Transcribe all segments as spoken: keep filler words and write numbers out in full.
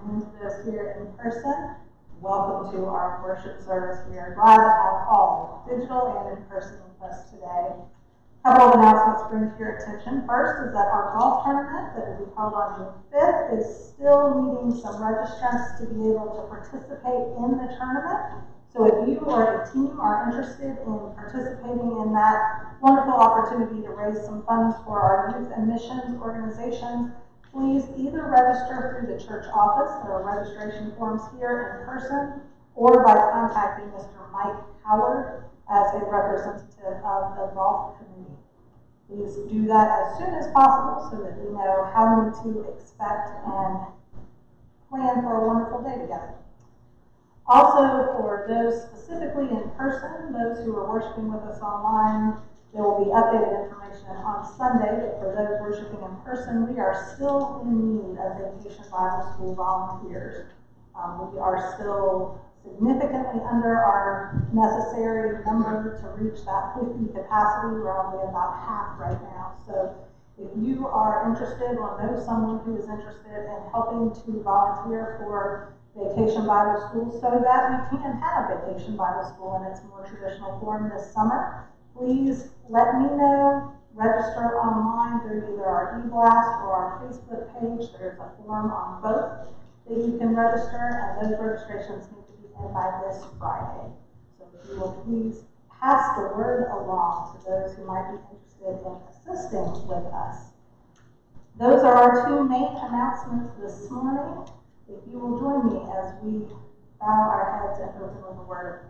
afternoon to those here in person. Welcome to our worship service. We are glad to have all, digital and in person, with us today. A couple of announcements bring to your attention. First is that our golf tournament that will be held on June fifth is still needing some registrants to be able to participate in the tournament. So if you or a team are interested in participating in that wonderful opportunity to raise some funds for our youth and missions organizations, please either register through the church office. There are registration forms here in person, or by contacting Mister Mike Howard as a representative of the golf committee. Please do that as soon as possible so that we know how many to expect and plan for a wonderful day together. Also, for those specifically in person, those who are worshiping with us online, there will be updated information on Sunday, but for those worshiping in person, we are still in need of Vacation Bible School volunteers. Um, we are still significantly under our necessary number to reach that fifty capacity. We're only about half right now. So if you are interested or know someone who is interested in helping to volunteer for Vacation Bible School so that we can have Vacation Bible School in its more traditional form this summer, please let me know. Register online through either our e-blast or our Facebook page. There's a form on both that you can register, and those registrations need to be in by this Friday. So if you will please pass the word along to those who might be interested in assisting with us. Those are our two main announcements this morning. If you will join me as we bow our heads and open with a word of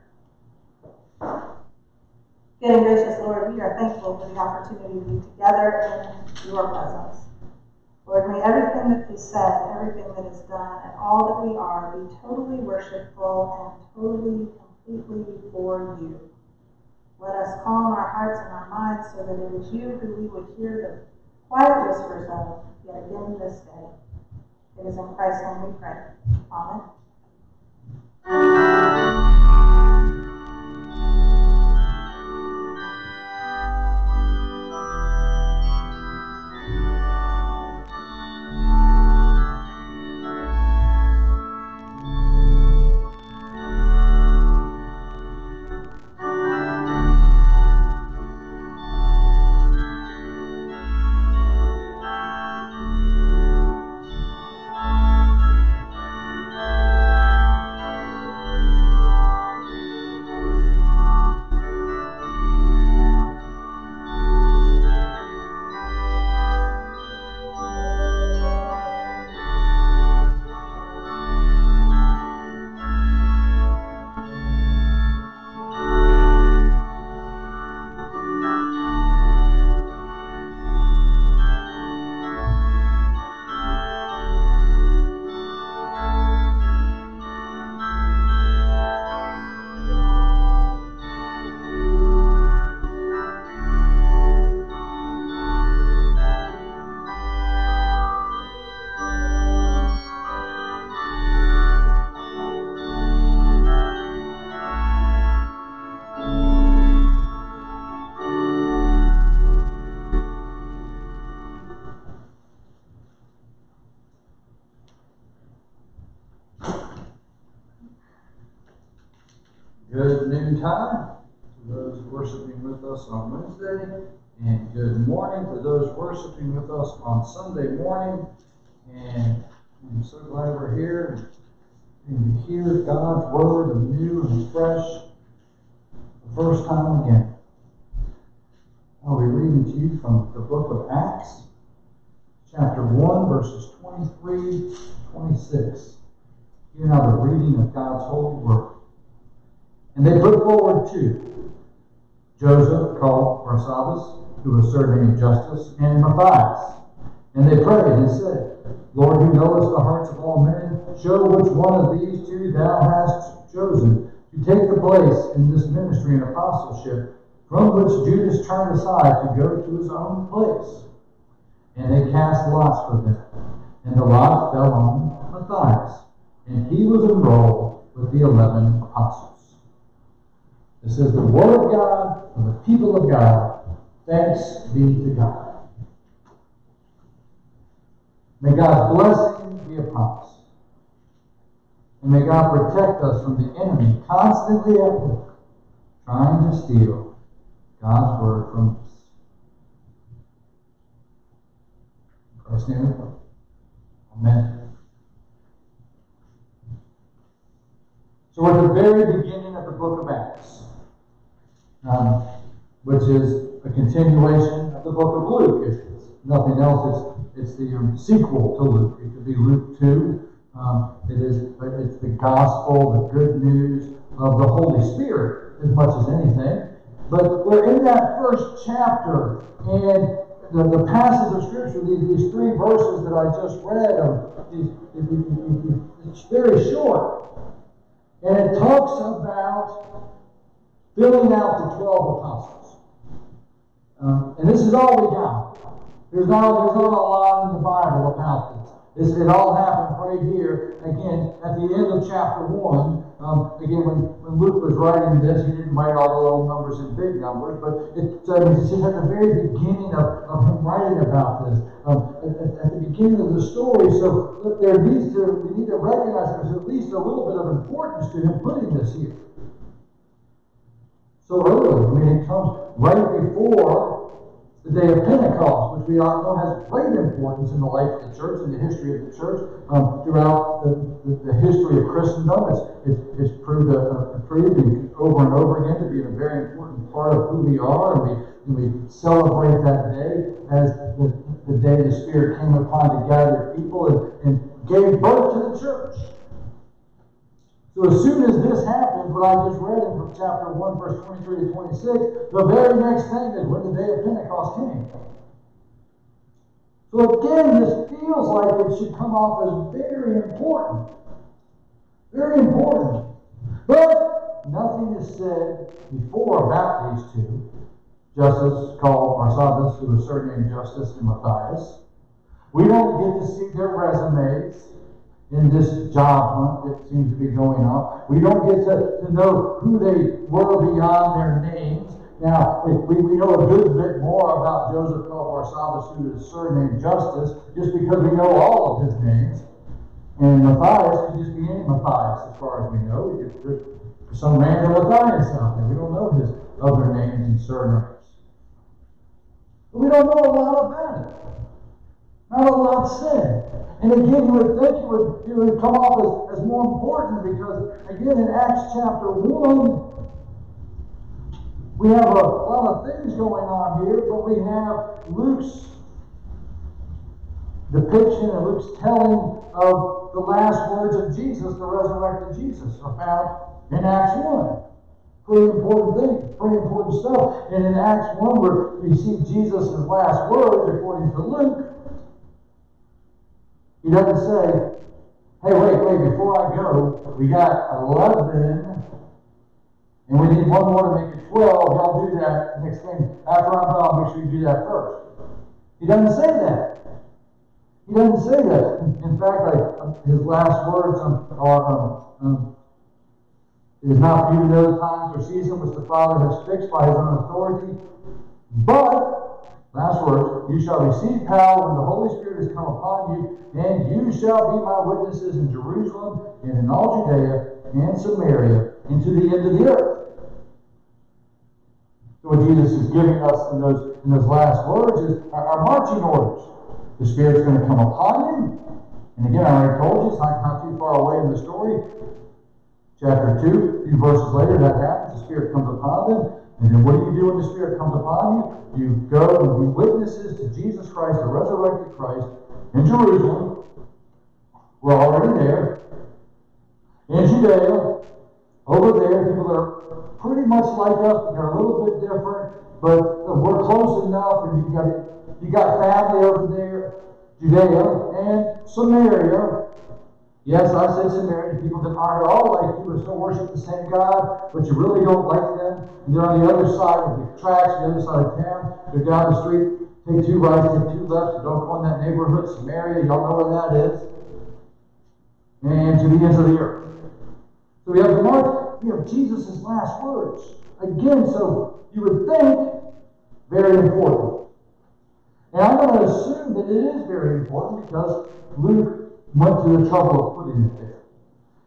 prayer. Good and gracious Lord, we are thankful for the opportunity to be together in your presence. Lord, may everything that is said, everything that is done, and all that we are be totally worshipful and totally, completely for you. Let us calm our hearts and our minds so that it is you who we would hear the quiet whispers of yet again this day. It is in Christ's name we pray. Amen. Good noontime to those worshiping with us on Wednesday, and good morning to those worshiping with us on Sunday morning. And I'm so glad we're here and to hear God's word anew and fresh the first time again. I'll be reading to you from the book of Acts, chapter one, verses twenty-three to twenty-six. Hear now the reading of God's holy word. And they put forward two, Joseph called Barsabbas, who was serving justice, and Matthias. And they prayed and said, Lord, who knowest the hearts of all men, show which one of these two thou hast chosen to take the place in this ministry and apostleship, from which Judas turned aside to go to his own place. And they cast lots for them, and the lot fell on Matthias, and he was enrolled with the eleven apostles. This is the word of God for the people of God. Thanks be to God. May God's blessing be upon us. And may God protect us from the enemy constantly at work, trying to steal God's word from us. In Christ's name we pray. Amen. So we're at the very beginning of the book of Acts, um, which is a continuation of the book of Luke. If it's nothing else, it's, it's the um, sequel to Luke. It could be Luke two. Um, it is, it's the gospel, the good news of the Holy Spirit as much as anything. But we're in that first chapter, and the, the passage of Scripture, these, these three verses that I just read, um, these, it's very short. And it talks about filling out the twelve apostles. Um, and this is all we got. There's not, there's not a lot in the Bible about this. This, it all happened right here, again, at the end of chapter one. Um, again, when, when Luke was writing this, he didn't write all the little numbers in big numbers, but it, uh, it's just at the very beginning of, of him writing about this, um, at, at the beginning of the story. So look, there needs to, we need to recognize there's at least a little bit of importance to him putting this here. So early, I mean, it comes right before the day of Pentecost, which we all know has great importance in the life of the church, in the history of the church, um, throughout the, the, the history of Christendom. It's, it's, it's proved, uh, proved over and over again to be a very important part of who we are, and we, and we celebrate that day as the, the day the Spirit came upon to gather people and, and gave birth to the church. So as soon as this happens, what I just read in from chapter one, verse twenty-three to twenty-six, the very next thing is when the day of Pentecost came. So again, this feels like it should come off as very important. Very important. But nothing is said before about these two. Justus called Barsabbas, who was surnamed Justus, and Matthias. We don't get to see their resumes in this job hunt that seems to be going on. We don't get to, to know who they were beyond their names. Now, we, we know a good bit more about Joseph called Barsabbas, who is surnamed Justus, just because we know all of his names. And Matthias could just be any Matthias, as far as we know. There's some random Matthias out there. We don't know his other names and surnames. But we don't know a lot about it. Not a lot said. And again, you would think it would, it would come off as, as more important because, again, in Acts chapter one, we have a lot of things going on here, but we have Luke's depiction and Luke's telling of the last words of Jesus, the resurrected Jesus, are found in Acts one. Pretty important thing, pretty important stuff. And in Acts one, where we see Jesus' last words, according to Luke, he doesn't say, hey, wait, wait, before I go, we got eleven, and we need one more to make it twelve. Y'all do that next thing. After I'm done, I'll make sure you do that first. He doesn't say that. He doesn't say that. In, in fact, I, his last words are, um, um, it is not for you to know the times or season which the Father has fixed by his own authority, but, last words, you shall receive power when the Holy Spirit has come upon you, and you shall be my witnesses in Jerusalem and in all Judea and Samaria and to the end of the earth. So what Jesus is giving us in those, in those last words is our, our marching orders. The Spirit's going to come upon you. And again, I already told you, it's not, not too far away in the story. Chapter two, a few verses later, that happens. The Spirit comes upon them. And then what do you do when the Spirit comes upon you? You go and be witnesses to Jesus Christ, the resurrected Christ, in Jerusalem. We're already there. In Judea, over there, people that are pretty much like us, but they're a little bit different. But we're close enough, and you got you got family over there, Judea and Samaria. Yes, I said Samaria. People that aren't all like you, but still worship the same God, but you really don't like them. And they're on the other side of the tracks, the other side of town. They're down the street. Take two rights, take two lefts. Don't go in that neighborhood, Samaria. Y'all know where that is. And to the ends of the earth. So we have the mark. We have Jesus' last words. Again, so you would think very important. And I'm going to assume that it is very important because Luke went to the trouble of putting it there.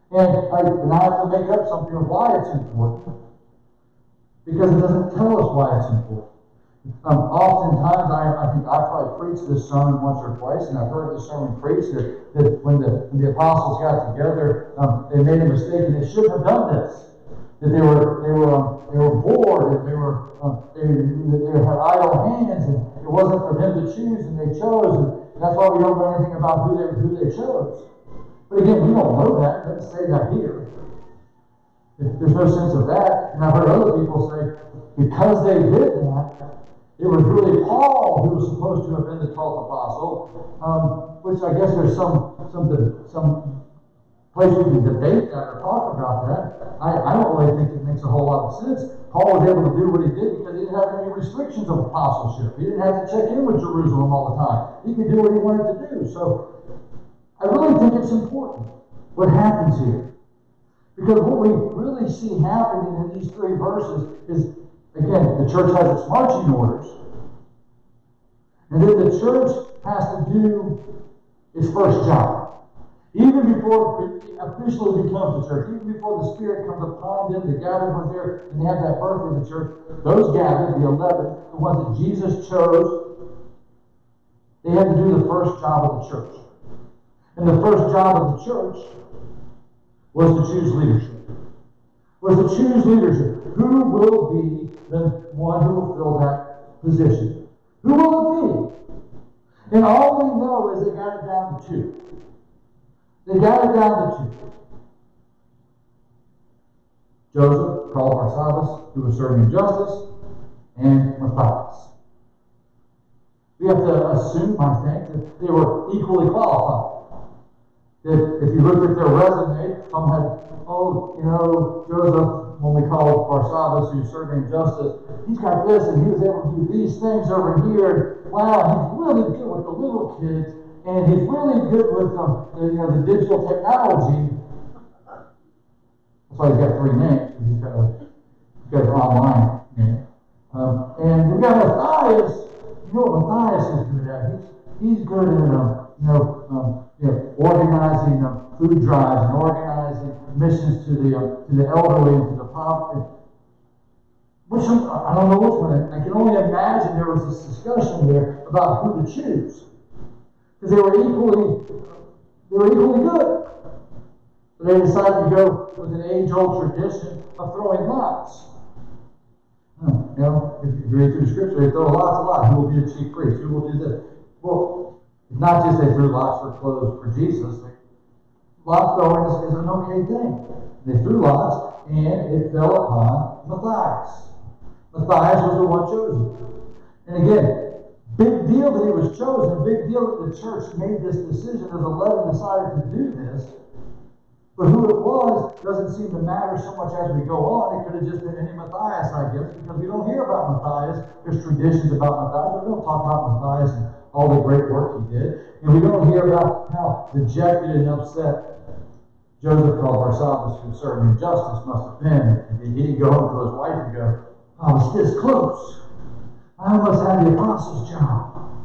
And I, and I have to make up something of why it's important, because it doesn't tell us why it's important. Um, oftentimes, I, I think I probably preached this sermon once or twice, and I've heard this sermon preached that, that when, the, when the apostles got together, um, they made a mistake, and they shouldn't have done this. That they were they were um, they were bored, and they were um, they, they had idle hands, and it wasn't for them to choose, and they chose, and that's why we don't know anything about who they who they chose. But again, we don't know that. It doesn't say that here. There's no sense of that. And I've heard other people say because they did that, it was really Paul who was supposed to have been the twelfth apostle, um, which I guess there's some some some place we can debate that or talk about that. I, I don't really think it makes a whole lot of sense. Paul was able to do what he did because he didn't have any restrictions of apostleship. He didn't have to check in with Jerusalem all the time. He could do what he wanted to do. So I really think it's important what happens here. Because what we really see happening in these three verses is, again, the church has its marching orders. And then the church has to do its first job. Even before it officially becomes the church, even before the Spirit comes upon them, the gathering was there, and they had that birth in the church, those gathered, the eleven, the ones that Jesus chose, they had to do the first job of the church. And the first job of the church was to choose leadership. Was to choose leadership. Who will be the one who will fill that position? Who will it be? And all we know is they got it down to two. They got it down to two. Joseph, called Barsabbas, who was serving justice, and Matthias. We have to assume, I think, that they were equally qualified. That if you look at their resume, some had, oh, you know, Joseph, when we call Barsabbas, who's serving justice, he's got this, and he was able to do these things over here. Wow, he's really good with the little kids. And he's really good with um, the, you know, the digital technology. That's why he's got three names. He's got, a, he's got an online name. Um, and we've got Matthias. You know what Matthias is good at? He's, he's good at um, you know, um, you know, organizing um, food drives and organizing missions to the um, to the elderly and to the poverty. Which one, I don't know which one. I can only imagine there was this discussion there about who to choose. Because they were equally, they were equally good. But they decided to go with an age-old tradition of throwing lots. Hmm, you know, if you read through the scripture, they throw lots of lots. Who will be the chief priest? Who will do this? Well, it's not just they threw lots for clothes for Jesus. Lot throwing is, is an okay thing. They threw lots, and it fell upon Matthias. Matthias was the one chosen. And again, big deal that he was chosen, big deal that the church made this decision as eleven decided to do this. But who it was doesn't seem to matter so much as we go on. It could have just been any Matthias, I guess, because we don't hear about Matthias. There's traditions about Matthias, but we don't talk about Matthias and all the great work he did. And we don't hear about how dejected and upset Joseph called Barsabbas, who served in justice, must have been. And he didn't go home to his wife and go, I was this close. I almost had the apostles' job.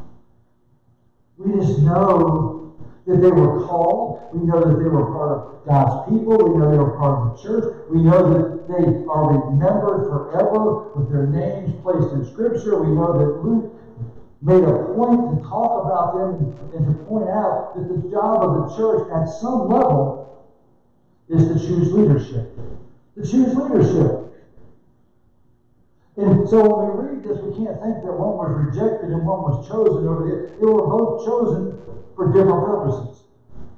We just know that they were called. We know that they were part of God's people. We know they were part of the church. We know that they are remembered forever with their names placed in Scripture. We know that Luke made a point to talk about them and to point out that the job of the church at some level is to choose leadership. To choose leadership. And so when we read this, we can't think that one was rejected and one was chosen over there. They were both chosen for different purposes.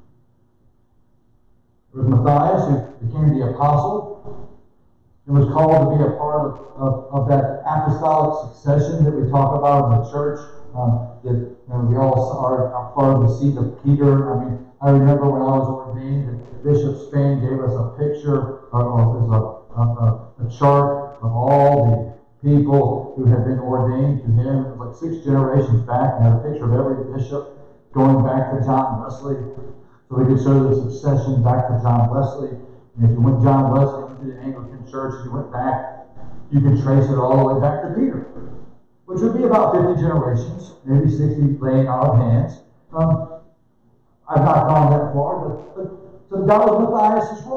There was Matthias, who became the apostle and was called to be a part of, of, of that apostolic succession that we talk about in the church. Um, that you know, we all are, are part of the seat of Peter. I mean, I remember when I was ordained, that Bishop Spain gave us a picture, or, or a, a, a chart of all the people who had been ordained to him. It was like six generations back, and had a picture of every bishop going back to John Wesley. So we could show the succession back to John Wesley. And if you went John Wesley into the Anglican Church, if you went back, you could trace it all the way back to Peter, which would be about fifty generations, maybe sixty laying on of hands. Um, I've not gone that far, but, but so that was Matthias' role.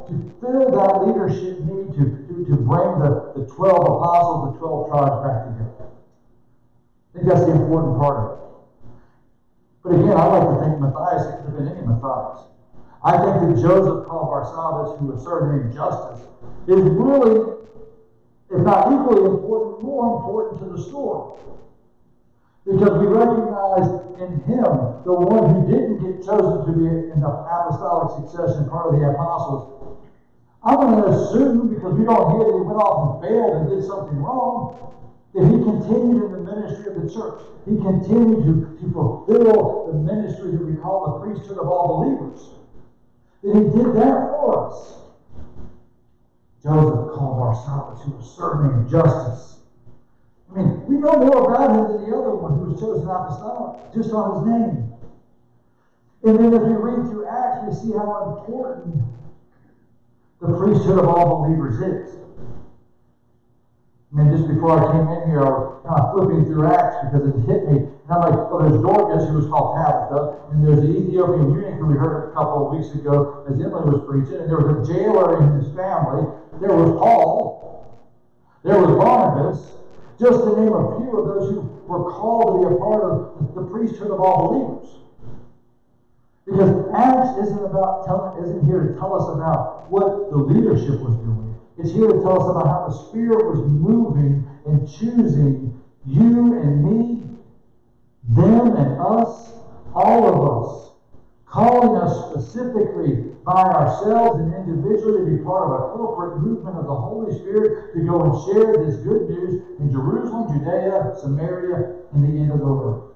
to fill that leadership need to, to, to bring the, the twelve apostles, the twelve tribes back together. I think that's the important part of it. But again, I like to think Matthias, it could have been any Matthias. I think that Joseph called Barsabbas, who was serving justice, is really, if not equally important, more important to the story. Because we recognize in him the one who didn't get chosen to be in the apostolic succession, part of the apostles. I'm going to assume, because we don't hear that he went off and failed and did something wrong, that he continued in the ministry of the church. He continued to, to fulfill the ministry that we call the priesthood of all believers. That he did that for us. Joseph called Barsabbas, who was serving in justice. I mean, we know more about him than the other one who was chosen apostolic, just on his name. And then as we read through Acts, we see how important the priesthood of all believers is. I mean, just before I came in here, I was kind of flipping through Acts because it hit me. And I'm like, well, there's Dorcas, who was called Tabitha, and there's the Ethiopian eunuch who we heard a couple of weeks ago as Emily was preaching, and there was a jailer and his family. There was Paul. There was Barnabas. Just to name a few of those who were called to be a part of the priesthood of all believers. Because Acts isn't about telling, isn't here to tell us about what the leadership was doing. It's here to tell us about how the Spirit was moving and choosing you and me, them and us, all of us, calling us specifically by ourselves and individually to be part of a corporate movement of the Holy Spirit to go and share this good news in Jerusalem, Judea, Samaria, and the end of the earth.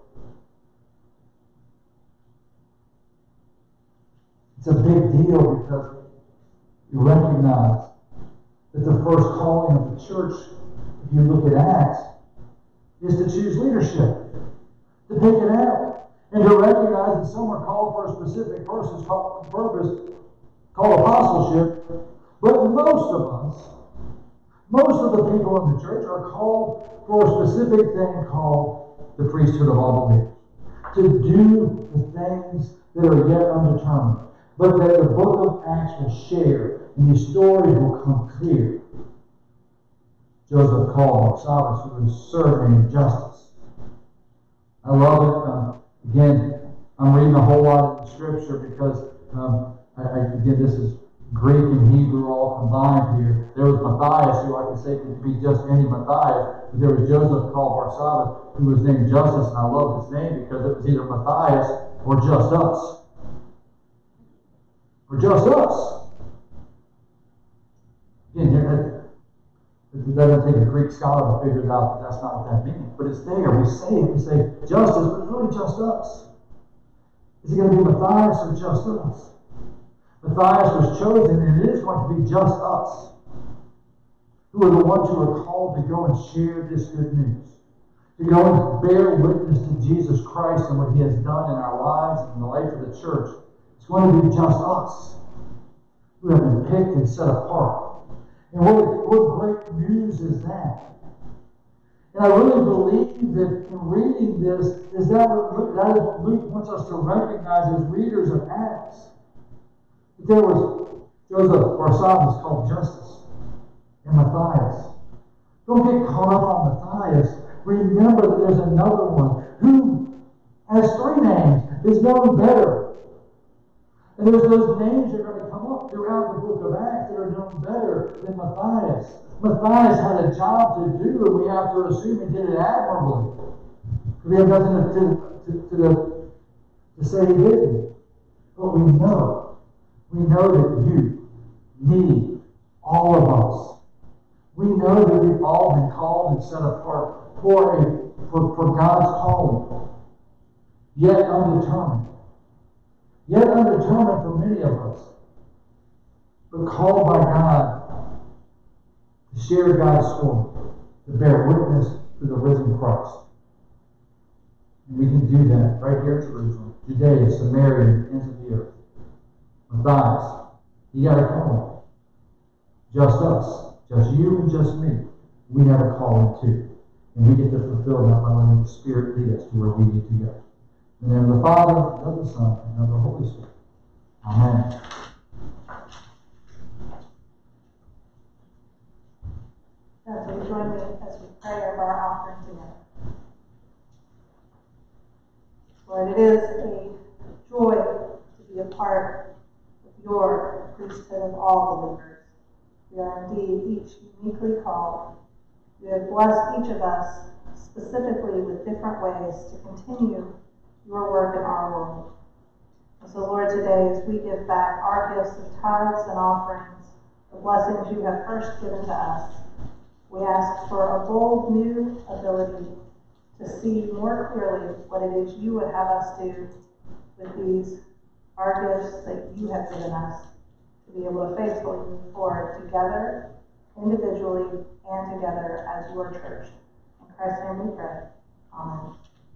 It's a big deal because you recognize that the first calling of the church, if you look at Acts, is to choose leadership, to pick it out, and to recognize that some are called for a specific person's purpose, called apostleship, but most of us, most of the people in the church are called for a specific thing called the priesthood of all believers, to do the things that are yet undetermined, but that the book of Acts will share, and these stories will come clear. Joseph called Barsabbas, who was serving in justice. I love it. Um, again, I'm reading a whole lot of the scripture because, um, I, I, again, this is Greek and Hebrew all combined here. There was Matthias, who I could say could be just any Matthias, but there was Joseph called Barsabbas, who was named Justice, and I love his name because it was either Matthias or just us. Or just us. Again, it doesn't take a Greek scholar to figure it out that that's not what that means. But it's there. We say it. We say justice, but it's really just us. Is it going to be Matthias or just us? Matthias was chosen, and it is going to be just us, who are the ones who are called to go and share this good news, to go and bear witness to Jesus Christ and what He has done in our lives and in the life of the church. It's going to be just us who have been picked and set apart. And what, what great news is that? And I really believe that in reading this, is that, what, that is what Luke wants us to recognize as readers of Acts. That there was Joseph Barsabbas called Justice and Matthias. Don't get caught up on Matthias. Remember that there's another one who has three names, is known better. And there's those names that are going to come up throughout the book of Acts that are known better than Matthias. Matthias had a job to do, and we have to assume he did it admirably. We have nothing to, to, to, to, to say he didn't. But we know. We know that you, me, all of us, we know that we've all been called and set apart for, a, for, for God's calling, yet undetermined. Yet undetermined for many of us, but called by God to share God's story, to bear witness to the risen Christ. And we can do that right here in Jerusalem, Judea, Samaria, and the ends of the earth. Matthias, you got a calling. Just us, just you and just me. We have a calling too. And we get to fulfill that by letting the Spirit lead us to where we need to go. In the name of the Father, and of the Son, and of the Holy Spirit. Amen. your priesthood of all believers. We are indeed each uniquely called. You have blessed each of us specifically with different ways to continue your work in our world. And so, Lord, today as we give back our gifts of tithes and offerings, the blessings you have first given to us, we ask for a bold new ability to see more clearly what it is you would have us do with these, our gifts that you have given us, to be able to faithfully move forward together, individually, and together as your church. In Christ's name we pray. Amen.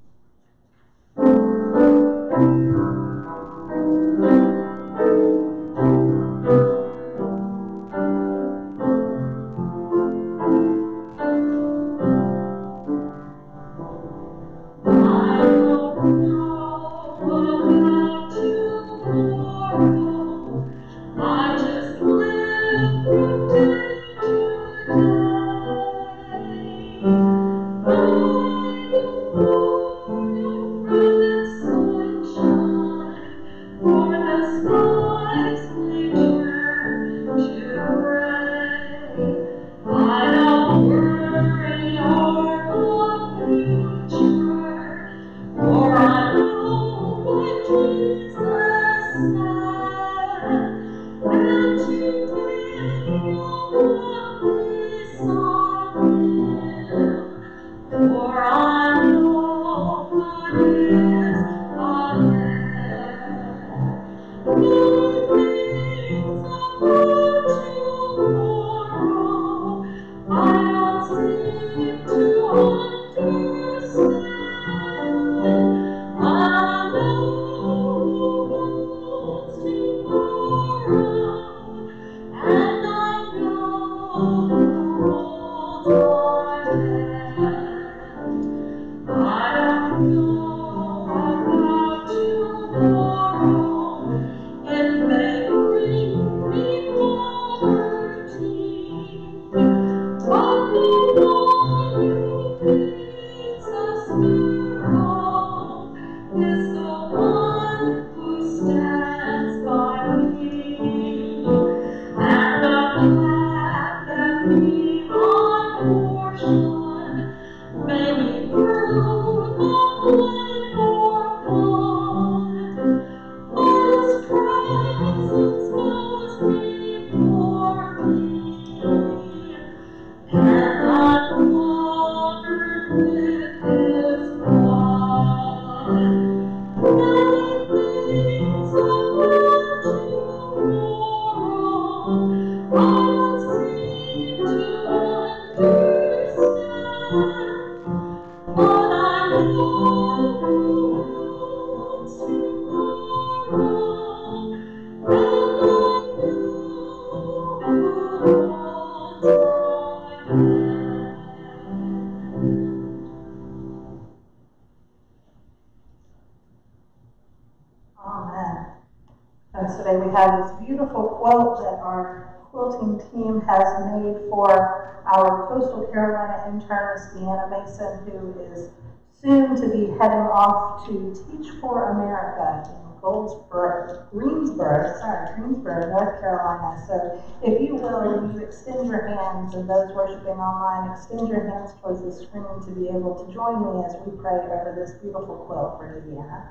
Today we have this beautiful quilt that our quilting team has made for our Coastal Carolina internist, Deanna Mason, who is soon to be heading off to Teach for America in Goldsboro, Greensboro, sorry, Greensboro, North Carolina. So if you will, when you extend your hands, and those worshiping online, extend your hands towards the screen to be able to join me as we pray over this beautiful quilt for Deanna.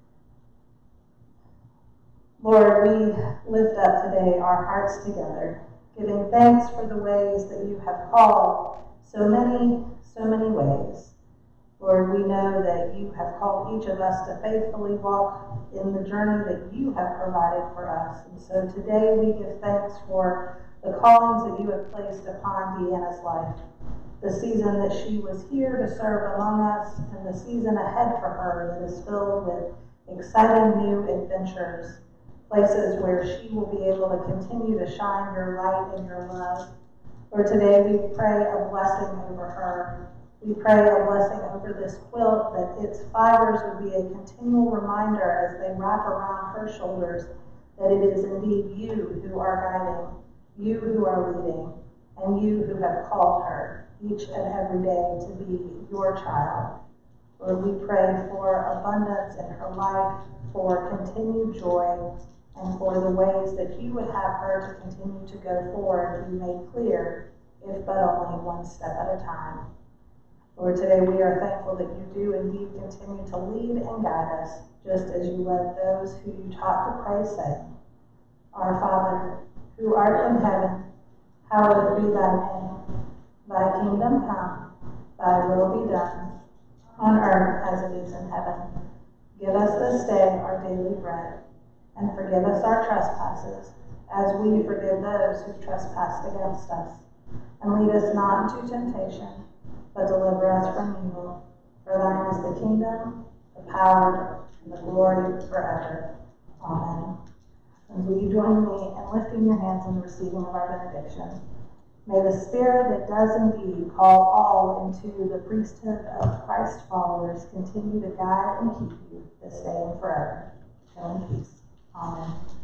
Lord, we lift up today our hearts together, giving thanks for the ways that you have called so many, so many ways. Lord, we know that you have called each of us to faithfully walk in the journey that you have provided for us. And so today we give thanks for the callings that you have placed upon Deanna's life, the season that she was here to serve among us, and the season ahead for her that is filled with exciting new adventures, places where she will be able to continue to shine your light and your love. Lord, today we pray a blessing over her. We pray a blessing over this quilt, that its fibers would be a continual reminder as they wrap around her shoulders that it is indeed you who are guiding, you who are leading, and you who have called her each and every day to be your child. Lord, we pray for abundance in her life, for continued joy, and for the ways that you would have her to continue to go forward be made clear, if but only one step at a time. Lord, today we are thankful that you do indeed continue to lead and guide us, just as you led those who you taught to pray, saying, Our Father, who art in heaven, hallowed be thy name. Thy kingdom come, thy will be done, on earth as it is in heaven. Give us this day our daily bread, and forgive us our trespasses, as we forgive those who trespass against us. And lead us not into temptation, but deliver us from evil. For thine is the kingdom, the power, and the glory forever. Amen. And will you join me in lifting your hands in the receiving of our benediction? May the Spirit that does indeed call all into the priesthood of Christ followers continue to guide and keep you this day and forever. Go in peace. Amen.